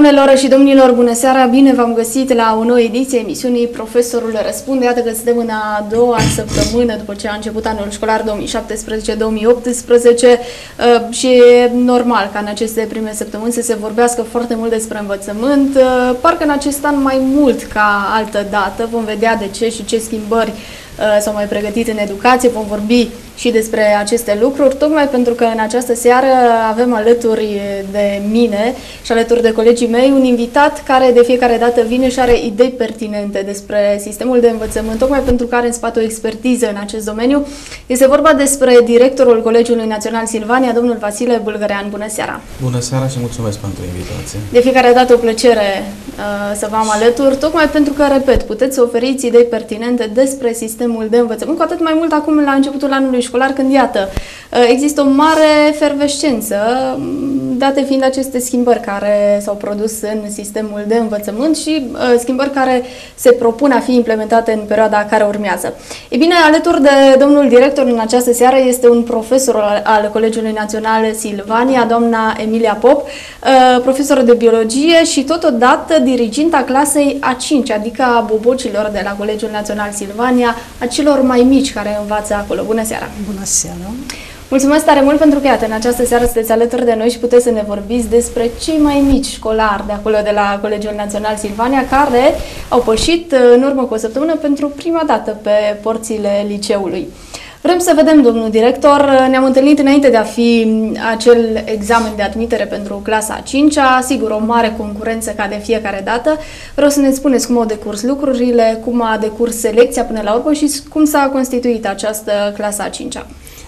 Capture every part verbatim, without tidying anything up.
Doamnelor și domnilor, bună seara! Bine v-am găsit la o nouă ediție emisiunii Profesorul Răspunde. Iată că suntem în a doua săptămână după ce a început anul școlar două mii șaptesprezece două mii optsprezece și e normal ca în aceste prime săptămâni să se vorbească foarte mult despre învățământ. Parcă în acest an mai mult ca altă dată vom vedea de ce și ce schimbări s-au mai pregătit în educație. Vom vorbi și despre aceste lucruri, tocmai pentru că în această seară avem alături de mine și alături de colegii mei un invitat care de fiecare dată vine și are idei pertinente despre sistemul de învățământ, tocmai pentru că are în spate o expertiză în acest domeniu. Este vorba despre directorul Colegiului Național Silvania, domnul Vasile Bulgărean. Bună seara! Bună seara și mulțumesc pentru invitație! De fiecare dată o plăcere uh, să vă am alături, tocmai pentru că, repet, puteți să oferiți idei pertinente despre sistemul de învățământ, cu atât mai mult acum la începutul anului școlar, când, iată, există o mare efervescență, date fiind aceste schimbări care s-au produs în sistemul de învățământ și uh, schimbări care se propun a fi implementate în perioada care urmează. Ei bine, alături de domnul director în această seară este un profesor al, al Colegiului Național Silvania, doamna Emilia Pop, uh, profesor de biologie și totodată diriginta clasei a cincea, adică a bobocilor de la Colegiul Național Silvania, a celor mai mici care învață acolo. Bună seara! Bună seara! Mulțumesc tare mult pentru că, iată, în această seară sunteți alături de noi și puteți să ne vorbiți despre cei mai mici școlari de acolo, de la Colegiul Național Silvania, care au pășit în urmă cu o săptămână pentru prima dată pe porțile liceului. Vrem să vedem, domnul director, ne-am întâlnit înainte de a fi acel examen de admitere pentru clasa a cincea, sigur, o mare concurență ca de fiecare dată. Vreau să ne spuneți cum au decurs lucrurile, cum a decurs selecția până la urmă și cum s-a constituit această clasa a cincea.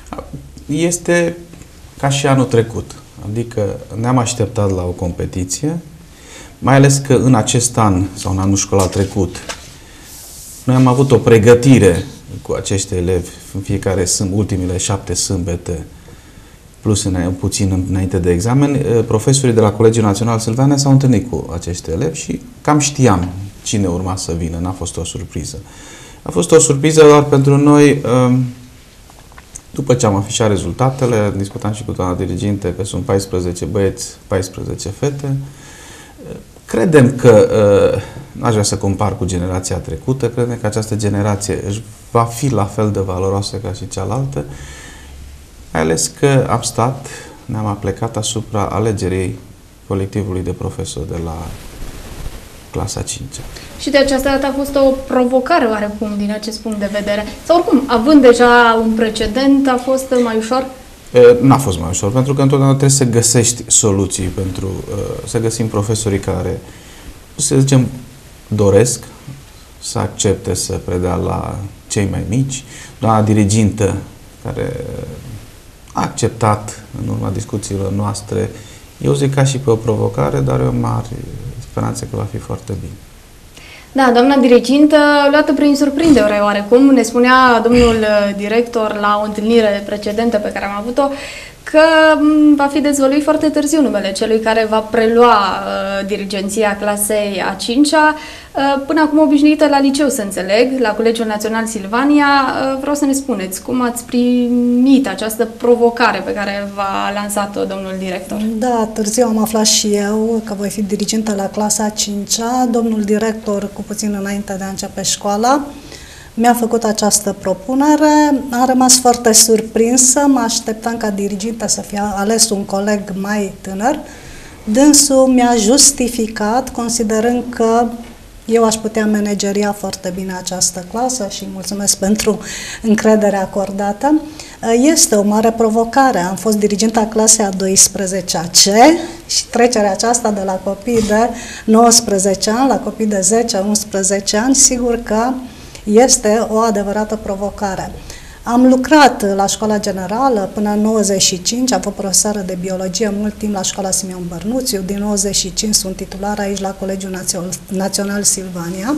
Este ca și anul trecut, adică ne-am așteptat la o competiție, mai ales că în acest an sau în anul școlar trecut noi am avut o pregătire cu acești elevi în fiecare sâmb, ultimile șapte sâmbete, plus în, puțin înainte de examen. Profesorii de la Colegiul Național Silvania s-au întâlnit cu acești elevi și cam știam cine urma să vină, n-a fost o surpriză. A fost o surpriză doar pentru noi. După ce am afișat rezultatele, discutam și cu doamna diriginte că sunt paisprezece băieți, paisprezece fete. Credem că, n-aș vrea să compar cu generația trecută, credem că această generație va fi la fel de valoroasă ca și cealaltă, mai ales că am stat, ne-am aplecat asupra alegerii colectivului de profesori de la clasa a cincea. Și de această dată a fost o provocare oarecum din acest punct de vedere? Sau oricum, având deja un precedent, a fost mai ușor? N-a fost mai ușor, pentru că întotdeauna trebuie să găsești soluții pentru să găsim profesorii care, să zicem, doresc să accepte să predea la cei mai mici. Doamna dirigintă, care a acceptat în urma discuțiilor noastre, eu zic ca și pe o provocare, dar eu mare speranță că va fi foarte bine. Da, doamna dirigintă, luată prin surprindere oarecum, ne spunea domnul director la o întâlnire precedentă pe care am avut-o că va fi dezvăluit foarte târziu numele celui care va prelua uh, dirigenția clasei a cincea, uh, până acum obișnuită la liceu, să înțeleg, la Colegiul Național Silvania. Uh, vreau să ne spuneți cum ați primit această provocare pe care v-a lansat-o domnul director. Da, târziu am aflat și eu că voi fi dirigentă la clasa a cincea. Domnul director, cu puțin înainte de a începe școala, mi-a făcut această propunere, am rămas foarte surprinsă, mă așteptam ca dirigintă să fie ales un coleg mai tânăr. Dânsul mi-a justificat, considerând că eu aș putea manageria foarte bine această clasă și mulțumesc pentru încrederea acordată. Este o mare provocare. Am fost diriginta clasei a douăsprezecea C și trecerea aceasta de la copii de nouăsprezece ani la copii de zece unsprezece ani, sigur că este o adevărată provocare. Am lucrat la școala generală până în nouăzeci și cinci, am fost profesoară de biologie mult timp la școala Simeon Bărnuțiu, din nouăzeci și cinci sunt titular aici la Colegiul Național Silvania,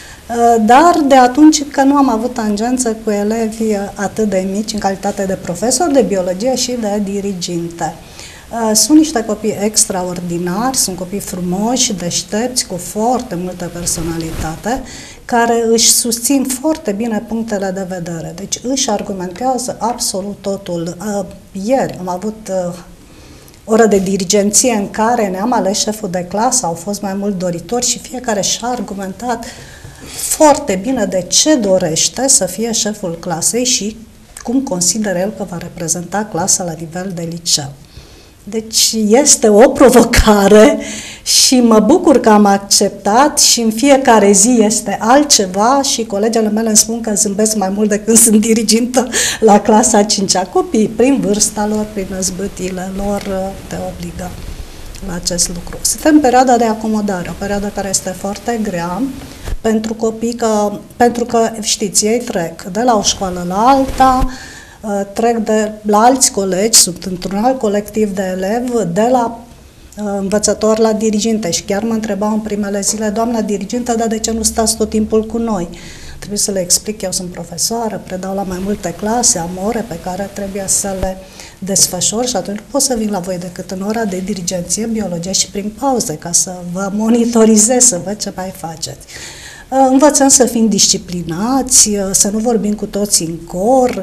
dar de atunci că nu am avut tangență cu elevi atât de mici în calitate de profesor de biologie și de diriginte. Sunt niște copii extraordinari, sunt copii frumoși, deștepți, cu foarte multă personalitate, care își susțin foarte bine punctele de vedere. Deci își argumentează absolut totul. Ieri am avut oră de dirigenție în care ne-am ales șeful de clasă, au fost mai mulți doritori și fiecare și-a argumentat foarte bine de ce dorește să fie șeful clasei și cum consideră el că va reprezenta clasa la nivel de liceu. Deci este o provocare și mă bucur că am acceptat și în fiecare zi este altceva și colegele mele îmi spun că zâmbesc mai mult decât sunt dirigintă la clasa a cincea. Copiii, prin vârsta lor, prin năzbâtile lor, te obligă la acest lucru. Suntem în perioada de acomodare, o perioadă care este foarte grea pentru copii, că, pentru că, știți, ei trec de la o școală la alta, trec de la alți colegi, sunt într-un alt colectiv de elevi, de la uh, învățător la diriginte și chiar mă întrebau în primele zile, doamna dirigintă, dar de ce nu stați tot timpul cu noi? Trebuie să le explic, eu sunt profesoară, predau la mai multe clase, am ore pe care trebuie să le desfășor și atunci nu pot să vin la voi decât în ora de dirigenție, biologie și prin pauze, ca să vă monitorizez, să văd ce mai faceți. Învățăm să fim disciplinați, să nu vorbim cu toții în cor.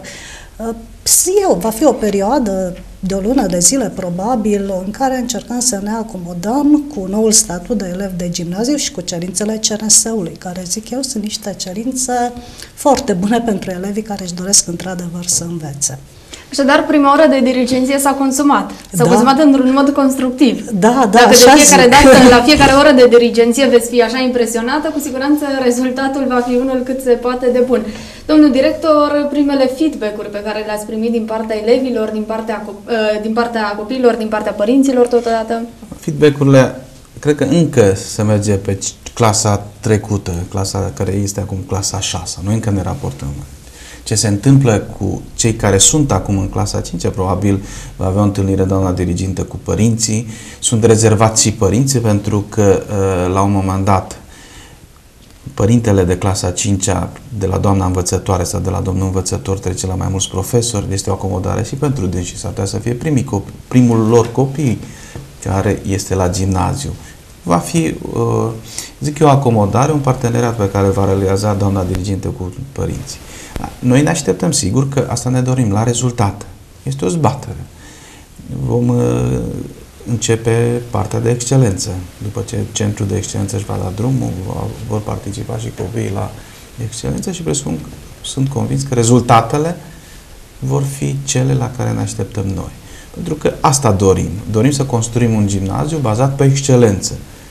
Eu, va fi o perioadă de o lună de zile, probabil, în care încercăm să ne acomodăm cu noul statut de elev de gimnaziu și cu cerințele C N S-ului, care, zic eu, sunt niște cerințe foarte bune pentru elevii care își doresc într-adevăr să învețe. Așadar, prima oră de dirigenție s-a consumat. S-a da. consumat într-un mod constructiv. Da, da, Dacă așa de fiecare zic. dată, la fiecare oră de dirigenție veți fi așa impresionată, cu siguranță rezultatul va fi unul cât se poate de bun. Domnul director, primele feedback-uri pe care le-ați primit din partea elevilor, din partea, din partea copiilor, din partea părinților totodată? Feedback-urile, cred că încă se merge pe clasa trecută, clasa care este acum clasa a șasea. Noi încă ne raportăm. Ce se întâmplă cu cei care sunt acum în clasa a cincea, probabil va avea o întâlnire doamna dirigintă cu părinții. Sunt rezervați și părinții pentru că la un moment dat părintele de clasa a cincea de la doamna învățătoare sau de la domnul învățător trece la mai mulți profesori, este o acomodare și pentru dânsii. S-ar putea să fie primii copii, primul lor copii care este la gimnaziu. Va fi, zic eu, o acomodare, un parteneriat pe care va realiza doamna dirigintă cu părinții. Noi ne așteptăm, sigur, că asta ne dorim, la rezultat. Este o zbatere. Vom uh, începe partea de excelență. După ce centrul de excelență își va da drumul, vor participa și copiii la excelență și presupun, sunt convins că rezultatele vor fi cele la care ne așteptăm noi. Pentru că asta dorim. Dorim să construim un gimnaziu bazat pe excelență.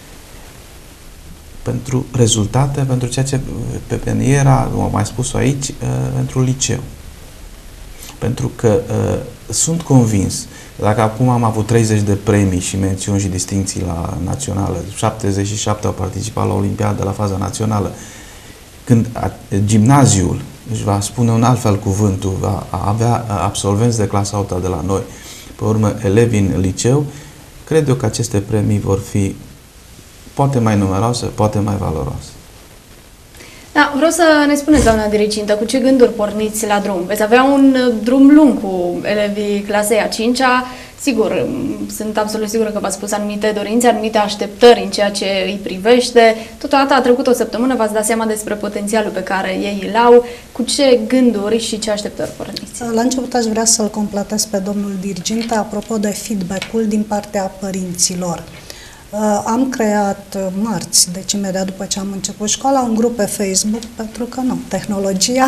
Pentru rezultate, pentru ceea ce pe era, am mai spus aici, pentru liceu. Pentru că sunt convins, dacă acum am avut treizeci de premii și mențiuni și distincții la națională, șaptezeci și șapte au participat la Olimpiadă, la faza națională, când gimnaziul își va spune un altfel cuvântul, va avea absolvenți de clasa a opta de la noi, pe urmă elevi în liceu, cred eu că aceste premii vor fi poate mai numeroase, poate mai valoroase. Da, vreau să ne spuneți, doamna dirigintă, cu ce gânduri porniți la drum? Veți avea un drum lung cu elevii clasei a cincea. Sigur, sunt absolut sigură că v-ați spus anumite dorințe, anumite așteptări în ceea ce îi privește. Totodată a trecut o săptămână, v-ați dat seama despre potențialul pe care ei îl au. Cu ce gânduri și ce așteptări porniți? La început aș vrea să-l completez pe domnul diriginte apropo de feedback-ul din partea părinților. Am creat marți, deci imediat după ce am început școala, un grup pe Facebook, pentru că nu, tehnologia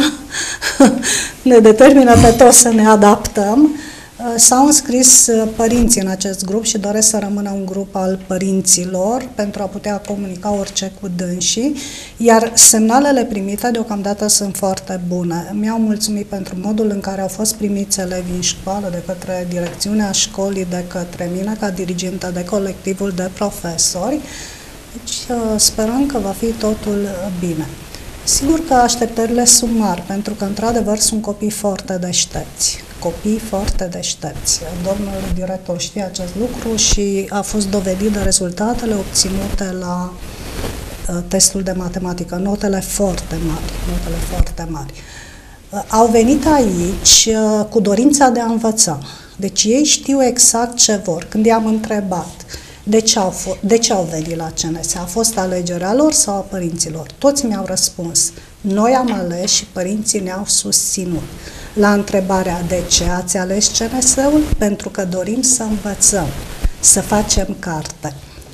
ne determină pe toți să ne adaptăm. S-au înscris părinții în acest grup și doresc să rămână un grup al părinților pentru a putea comunica orice cu dânsii, iar semnalele primite deocamdată sunt foarte bune. Mi-au mulțumit pentru modul în care au fost primiți elevii în școală de către direcțiunea școlii, de către mine ca dirigintă, de colectivul de profesori. Deci sperăm că va fi totul bine. Sigur că așteptările sunt mari, pentru că într-adevăr sunt copii foarte deștepți. Copii foarte deștepți. Domnul director știe acest lucru și a fost dovedit de rezultatele obținute la uh, testul de matematică. Notele foarte mari. Notele foarte mari. Uh, au venit aici uh, cu dorința de a învăța. Deci ei știu exact ce vor. Când i-am întrebat de ce au, de ce au venit la C N S, a fost alegerea lor sau a părinților? Toți mi-au răspuns. Noi am ales și părinții ne-au susținut. La întrebarea de ce ați ales C N S-ul? Pentru că dorim să învățăm. să facem carte.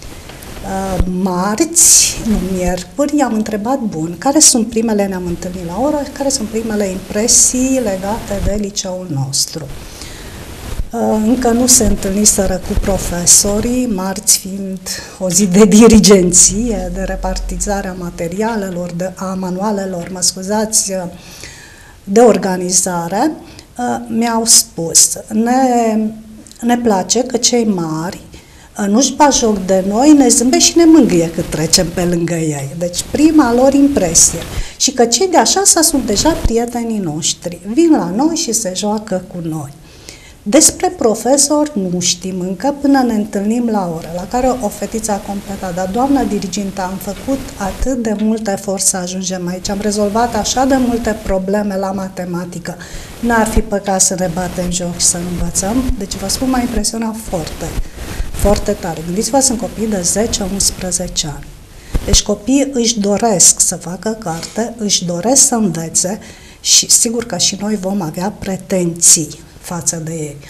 Marți, nu miercuri, i-am întrebat, bun, care sunt primele, ne-am întâlnit la oră, care sunt primele impresii legate de liceul nostru. Încă nu se întâlniseră cu profesorii, marți fiind o zi de dirigenție, de repartizare a materialelor, de, a manualelor, mă scuzați, de organizare, mi-au spus, ne, ne place că cei mari nu-și bat joc de noi, ne zâmbesc și ne mângâie cât trecem pe lângă ei. Deci prima lor impresie. Și că cei de așa sunt deja prietenii noștri. Vin la noi și se joacă cu noi. Despre profesor nu știm încă până ne întâlnim la oră, la care o fetiță a completat. Dar, doamna dirigintă, am făcut atât de mult efort să ajungem aici, am rezolvat așa de multe probleme la matematică. N-ar fi păcat să ne batem joc și să nu învățăm. Deci, vă spun, m-a impresionat foarte, foarte tare. Gândiți-vă, sunt copii de zece unsprezece ani. Deci copiii își doresc să facă carte, își doresc să învețe și sigur că și noi vom avea pretenții față de ei.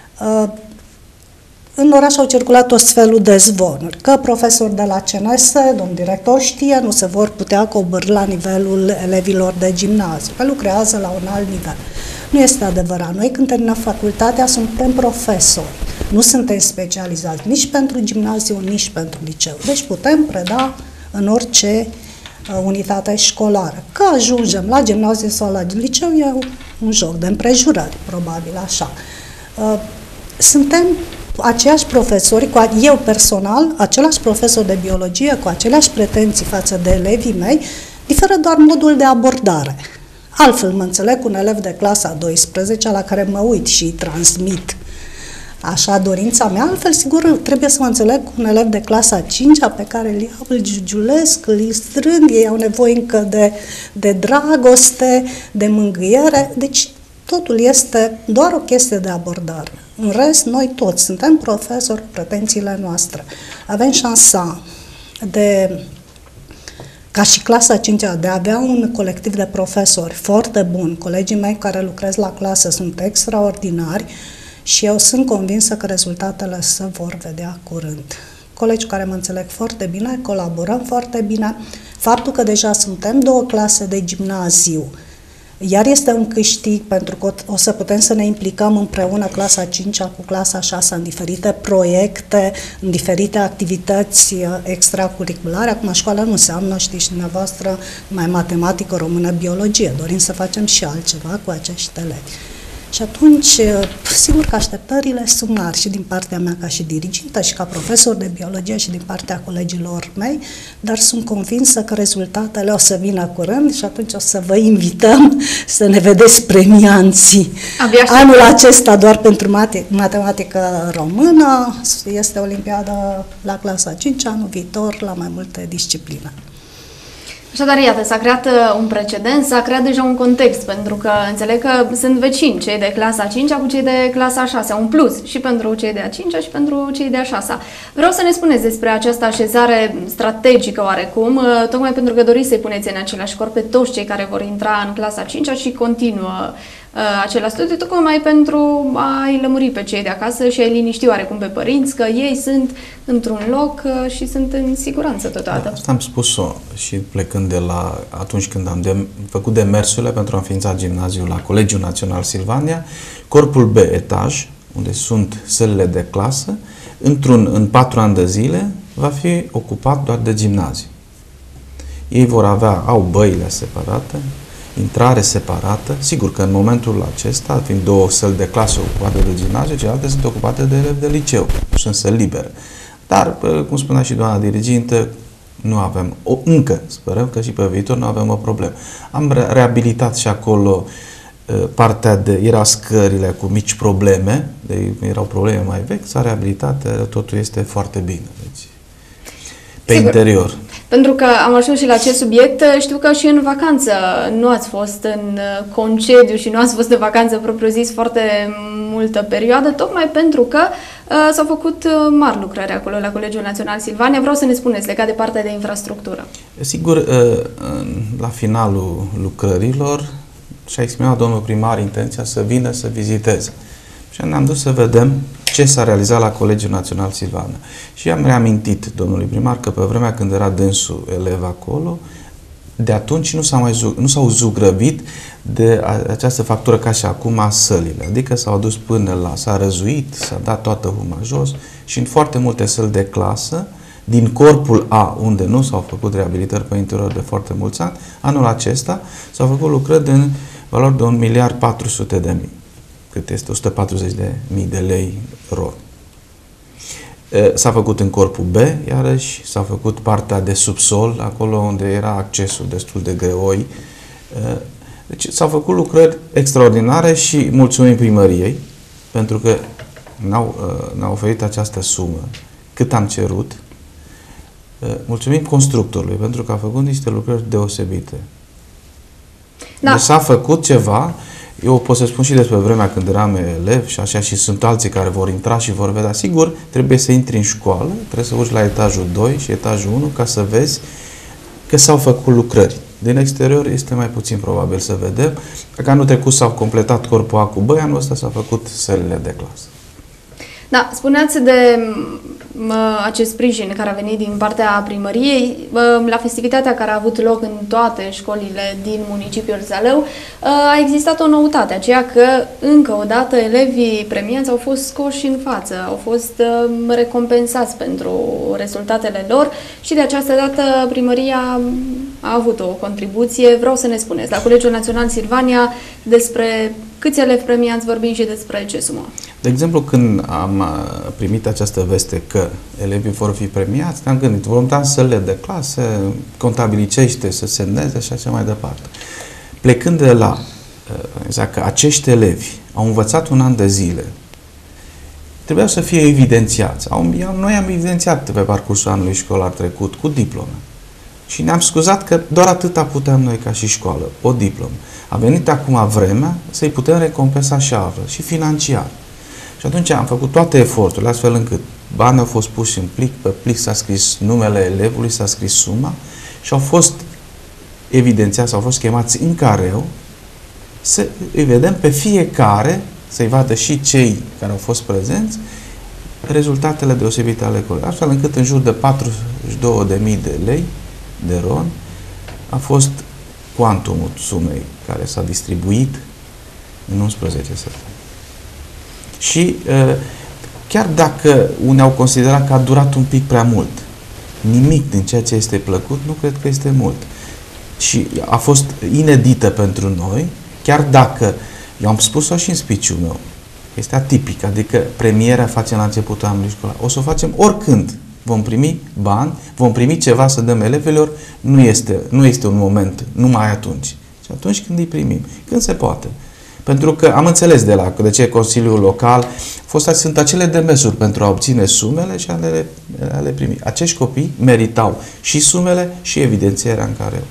În oraș au circulat tot felul de zvonuri, că profesori de la C N S, domn director știe, nu se vor putea coborî la nivelul elevilor de gimnaziu, că lucrează la un alt nivel. Nu este adevărat. Noi, când terminăm facultatea, suntem profesori. Nu suntem specializați nici pentru gimnaziu, nici pentru liceu. Deci putem preda în orice unitate școlară. Că ajungem la gimnaziu sau la liceu e un joc de împrejurări, probabil așa. Suntem aceiași profesori, cu eu personal, același profesor de biologie, cu aceleași pretenții față de elevii mei, diferă doar modul de abordare. Altfel mă înțeleg cu un elev de clasa a douăsprezecea la care mă uit și îi transmit așa dorința mea, altfel sigur trebuie să mă înțeleg cu un elev de clasa a cincea pe care îl iau, îl giugiulesc, îl strâng, ei au nevoie încă de, de dragoste, de mângâiere, deci totul este doar o chestie de abordare. În rest, noi toți suntem profesori cu pretențiile noastre. Avem șansa de, ca și clasa a cincea, de a avea un colectiv de profesori foarte bun. Colegii mei care lucrez la clasă sunt extraordinari și eu sunt convinsă că rezultatele se vor vedea curând. Colegi care mă înțeleg foarte bine, colaborăm foarte bine. Faptul că deja suntem două clase de gimnaziu, iar este un câștig pentru că o să putem să ne implicăm împreună clasa a cincea cu clasa a șasea în diferite proiecte, în diferite activități extracurriculare. Acum școala nu înseamnă, știți dumneavoastră, mai matematică, română, biologie. Dorim să facem și altceva cu acești elevi. Și atunci, sigur că așteptările sunt mari și din partea mea ca și dirigintă și ca profesor de biologie și din partea colegilor mei, dar sunt convinsă că rezultatele o să vină curând și atunci o să vă invităm să ne vedeți premianții. Anul acesta doar pentru mate matematică română, este olimpiada la clasa a cincea, anul viitor la mai multe discipline. Așadar, iată, s-a creat un precedent, s-a creat deja un context, pentru că înțeleg că sunt vecini cei de clasa a cincea cu cei de clasa a șasea, un plus și pentru cei de a cincea și pentru cei de a șasea. Vreau să ne spuneți despre această așezare strategică oarecum, tocmai pentru că doriți să-i puneți în același corp pe toți cei care vor intra în clasa a cincea și continuă același studiu, tocmai pentru a-i lămuri pe cei de acasă și a-i liniști oarecum pe părinți că ei sunt într-un loc și sunt în siguranță totodată. Da, asta am spus-o și plecând de la atunci când am de, făcut demersurile pentru a înființa gimnaziul la Colegiul Național Silvania, corpul B, etaj, unde sunt sălile de clasă, într-un, în patru ani de zile va fi ocupat doar de gimnaziu. Ei vor avea, au băile separate, intrare separată. Sigur că în momentul acesta, fiind două săli de clasă ocupate de gimnaziu, celelalte sunt ocupate de elevi de liceu. Sunt săli libere. Dar, cum spunea și doamna dirigintă, nu avem, o, încă sperăm că și pe viitor nu avem o problemă. Am re reabilitat și acolo partea de, era scările cu mici probleme, de, erau probleme mai vechi, s-a reabilitat, totul este foarte bine. Deci, pe Sigur. Interior. Pentru că am ajuns și la acest subiect, știu că și în vacanță nu ați fost în concediu și nu ați fost de vacanță propriu-zis foarte multă perioadă, tocmai pentru că uh, s-au făcut mari lucrări acolo la Colegiul Național Silvania. Vreau să ne spuneți legat de partea de infrastructură. Sigur, uh, la finalul lucrărilor și-a exprimat domnul primar intenția să vină să viziteze. Și ne-am dus să vedem ce s-a realizat la Colegiul Național Silvana. Și am reamintit domnului primar că pe vremea când era dânsul elev acolo, de atunci nu s-au mai nu s-au zugrăvit de această factură ca și acum a sălile. Adică s-au dus până la, s-a răzuit, s-a dat toată huma jos și în foarte multe săli de clasă, din corpul A, unde nu s-au făcut reabilitări pe interior de foarte mulți ani, anul acesta s-au făcut lucrări de valoare de un miliard patru sute de mii, cât este o sută patruzeci de mii de lei ron. S-a făcut în corpul B, iarăși s-a făcut partea de subsol, acolo unde era accesul destul de greoi. Deci s-au făcut lucrări extraordinare și mulțumim primăriei, pentru că ne-au, ne-au oferit această sumă cât am cerut. Mulțumim constructorului, pentru că a făcut niște lucrări deosebite. Da. Deci s-a făcut ceva. Eu pot să spun și despre vremea când eram elev și așa, și sunt alții care vor intra și vor vedea. Sigur, trebuie să intri în școală, trebuie să urci la etajul doi și etajul unu ca să vezi că s-au făcut lucrări. Din exterior este mai puțin probabil să vedem. Dacă anul trecut s-au completat corpul A cu B, anul ăsta s-a făcut sălile de clasă. Da, spuneați de mă, acest sprijin care a venit din partea primăriei mă, la festivitatea care a avut loc în toate școlile din municipiul Zalău. A existat o noutate, aceea că încă o dată elevii premiați au fost scoși în față, au fost recompensați pentru rezultatele lor și de această dată primăria a avut o contribuție. Vreau să ne spuneți, la Colegiul Național Silvania, despre câți elevi premiați vorbim și despre ce sumă? De exemplu, când am primit această veste că elevii vor fi premiați, ne-am gândit, vom da sălile de clase, contabilicește să semneze și așa mai departe. Plecând de la exact, că acești elevi au învățat un an de zile, trebuiau să fie evidențiați. Noi am evidențiat pe parcursul anului școlar trecut cu diplome. Și ne-am scuzat că doar atâta puteam noi ca și școală, o diplomă. A venit acum vremea să-i putem recompensa și altfel, și financiar. Și atunci am făcut toate eforturile, astfel încât banii au fost puși în plic, pe plic s-a scris numele elevului, s-a scris suma și au fost evidențiați, au fost chemați în careu să îi vedem pe fiecare, să-i vadă și cei care au fost prezenți, rezultatele deosebite ale colegilor. Astfel încât în jur de patruzeci și două de mii de lei, de ron, a fost cuantumul sumei care s-a distribuit în unsprezece săptămâni. Și chiar dacă unii au considerat că a durat un pic prea mult, nimic din ceea ce este plăcut, nu cred că este mult. Și a fost inedită pentru noi, chiar dacă, eu am spus-o și în speech-ul meu, este atipic, adică premierea facem la începutul anului școlar. O să o facem oricând. Vom primi bani, vom primi ceva să dăm elevilor, nu este, nu este un moment, numai atunci. Și atunci când îi primim, când se poate. Pentru că am înțeles de la de ce Consiliul Local fost, sunt acele demersuri pentru a obține sumele și a le, a le primi. Acești copii meritau și sumele și evidențierea în care.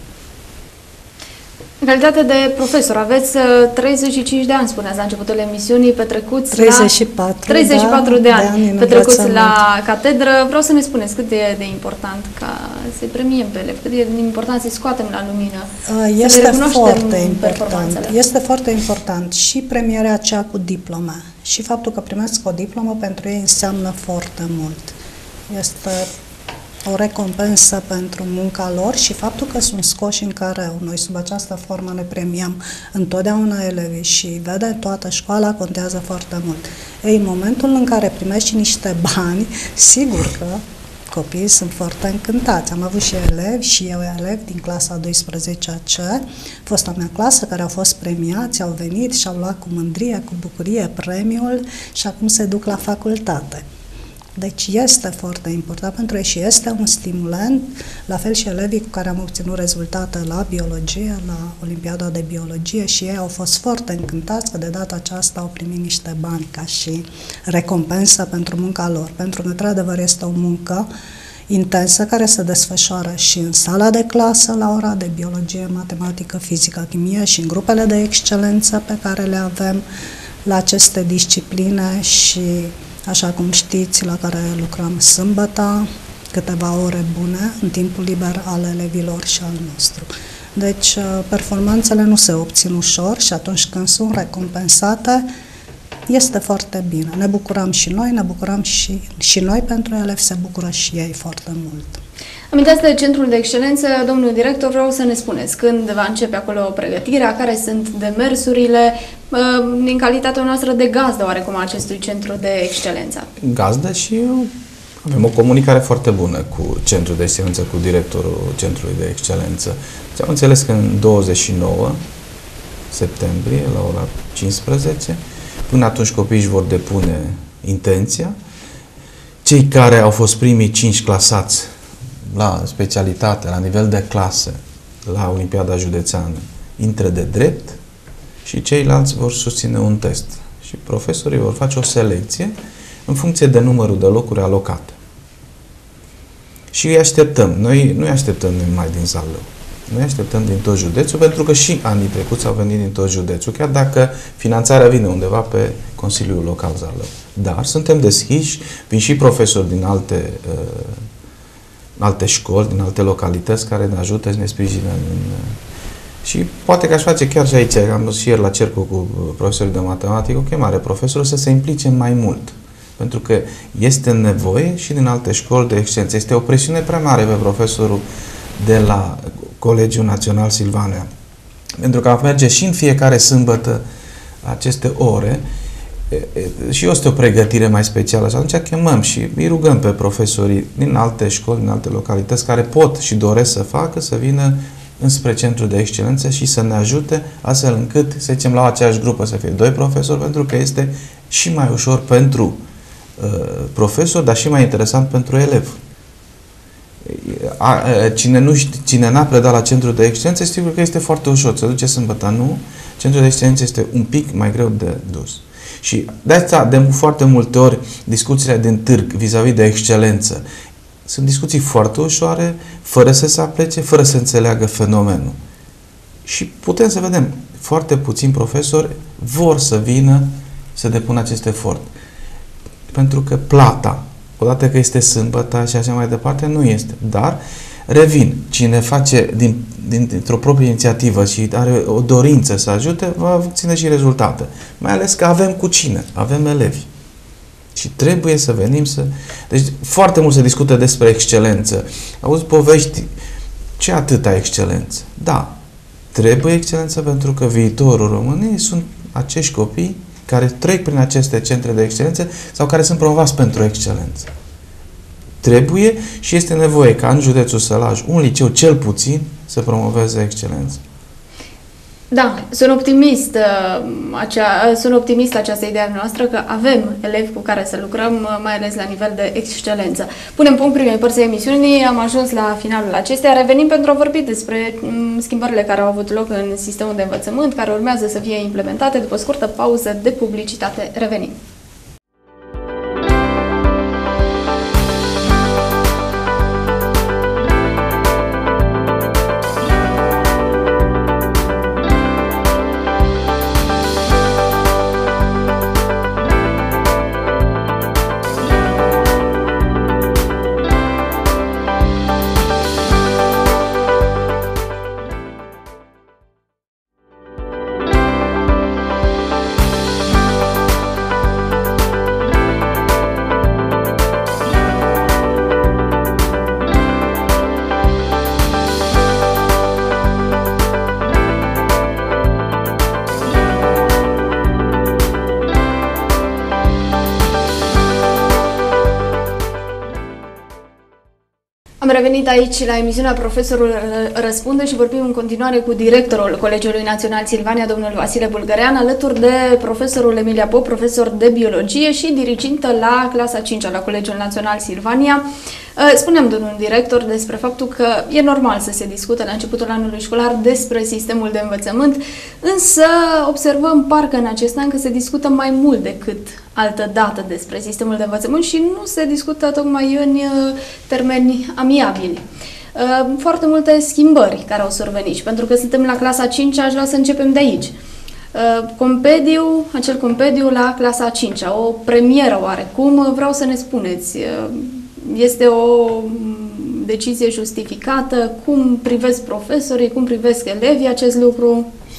În calitate de profesor, aveți treizeci și cinci de ani, spuneați la începutul emisiunii, petrecuți treizeci și patru, la treizeci și patru da, de ani, de ani petrecuți la catedră. Vreau să ne spuneți cât e de important ca să premiem pe elevi, cât e de important să-i scoatem la lumină. Este foarte important. Este foarte important și premierea aceea cu diplome. Și faptul că primesc o diplomă pentru ei înseamnă foarte mult. Este o recompensă pentru munca lor și faptul că sunt scoși în careu. Noi sub această formă ne premiăm întotdeauna elevii și vede, toată școala contează foarte mult. Ei, în momentul în care primești niște bani, sigur că copiii sunt foarte încântați. Am avut și elevi, și eu elevi din clasa a douăsprezecea C, fosta mea clasă, care au fost premiați, au venit și au luat cu mândrie, cu bucurie premiul și acum se duc la facultate. Deci este foarte important pentru ei și este un stimulant, la fel și elevii cu care am obținut rezultate la biologie, la Olimpiada de Biologie și ei au fost foarte încântați că de data aceasta au primit niște bani ca și recompensă pentru munca lor. Pentru că, într-adevăr, este o muncă intensă care se desfășoară și în sala de clasă la ora de biologie, matematică, fizică, chimie și în grupele de excelență pe care le avem la aceste discipline și, așa cum știți, la care lucrăm sâmbătă, câteva ore bune, în timpul liber al elevilor și al nostru. Deci, performanțele nu se obțin ușor și atunci când sunt recompensate, este foarte bine. Ne bucurăm și noi, ne bucurăm și, și noi pentru elevi, se bucură și ei foarte mult. Aminteați de Centrul de Excelență, domnul director, vreau să ne spuneți când va începe acolo pregătirea, care sunt demersurile din calitatea noastră de gazdă oarecum a acestui Centru de Excelență. Gazdă și avem o comunicare foarte bună cu Centrul de Excelență, cu directorul Centrului de Excelență. Deci am înțeles că în douăzeci și nouă septembrie, la ora cincisprezece, până atunci copiii își vor depune intenția. Cei care au fost primii cinci clasați la specialitate, la nivel de clasă, la Olimpiada Județeană, intră de drept și ceilalți vor susține un test. Și profesorii vor face o selecție în funcție de numărul de locuri alocate. Și îi așteptăm. Noi nu îi așteptăm numai din Zalău. Noi așteptăm din tot județul, pentru că și anii trecuți au venit din tot județul, chiar dacă finanțarea vine undeva pe Consiliul Local Zalău. Dar suntem deschiși, vin și profesori din alte, uh, alte școli, din alte localități care ne ajută și ne sprijină în... Uh, și poate că aș face chiar și aici, am dus și ieri la cercul cu profesorii de matematică, o chemare profesorul să se implice mai mult. Pentru că este nevoie și din alte școli de excelență. Este o presiune prea mare pe profesorul de la Colegiul Național Silvania. Pentru că a merge și în fiecare sâmbătă aceste ore și este o pregătire mai specială. Și atunci chemăm și îi rugăm pe profesorii din alte școli, din alte localități, care pot și doresc să facă, să vină înspre Centrul de Excelență și să ne ajute astfel încât, să zicem, la aceeași grupă să fie doi profesori, pentru că este și mai ușor pentru uh, profesor, dar și mai interesant pentru elev. A, cine, nu știe, cine n-a predat la Centrul de Excelență, sigur că este foarte ușor. Se duce sâmbătă, nu. Centrul de Excelență este un pic mai greu de dus. Și de asta, de foarte multe ori, discuțiile din târg vis-a-vis de excelență sunt discuții foarte ușoare, fără să se aplece, fără să înțeleagă fenomenul. Și putem să vedem, foarte puțini profesori vor să vină să depună acest efort. Pentru că plata, odată că este sâmbătă și așa mai departe, nu este. Dar, revin, cine face din, din, dintr-o proprie inițiativă și are o dorință să ajute, va obține și rezultate. Mai ales că avem cu cine, avem elevi. Și trebuie să venim să... Deci, foarte mult se discută despre excelență. Auzi povești, ce atâta excelență? Da, trebuie excelență pentru că viitorul României sunt acești copii care trec prin aceste centre de excelență sau care sunt promovați pentru excelență. Trebuie și este nevoie ca în județul Sălaj un liceu cel puțin să promoveze excelență. Da, sunt optimist, acea, sunt optimist această idee noastră că avem elevi cu care să lucrăm, mai ales la nivel de excelență. Punem punct primei părți a emisiunii, am ajuns la finalul acesteia, revenim pentru a vorbi despre schimbările care au avut loc în sistemul de învățământ, care urmează să fie implementate după scurtă pauză de publicitate. Revenim! Am revenit aici la emisiunea Profesorul Răspunde și vorbim în continuare cu directorul Colegiului Național Silvania, domnul Vasile Bulgărean, alături de profesorul Emilia Pop, profesor de biologie și dirigintă la clasa a cincea la Colegiul Național Silvania. Spuneam, domnul director, despre faptul că e normal să se discute la începutul anului școlar despre sistemul de învățământ, însă observăm parcă în acest an că se discută mai mult decât altă dată despre sistemul de învățământ și nu se discută tocmai în termeni amiabili. Foarte multe schimbări care au survenit și pentru că suntem la clasa a cincea, aș vrea să începem de aici. Compediu, acel compediu la clasa a cincea, o premieră oarecum, vreau să ne spuneți, este o decizie justificată? Cum privesc profesorii, cum privesc elevii acest lucru?